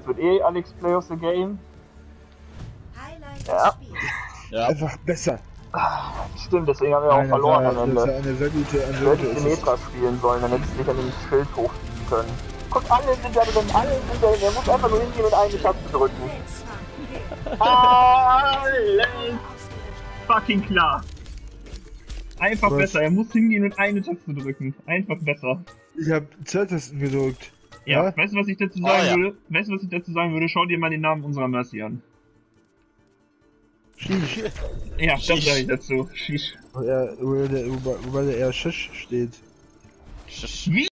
wird eh Alex Play of the Game. Ja. Ja. Einfach besser. Stimmt, deswegen haben wir auch verloren am Das Ende. war eine sehr gute Du hättest Symmetra spielen sollen, dann hättest du dich an dem Schild hochziehen können. Guck, alle sind da drin, alle sind da drin. Er muss einfach nur hingehen und eine Taste drücken. Alles fucking klar. Einfach besser, er muss hingehen und eine Taste drücken. Einfach besser. Ich hab 2 Tasten gedrückt. Ja, weißt du, was ich dazu sagen würde? Weißt du, was ich dazu sagen würde? Schau dir mal den Namen unserer Mercy an. Shish. Ja, das sage ich dazu. Shish. Wobei der eher Shish steht. Wie?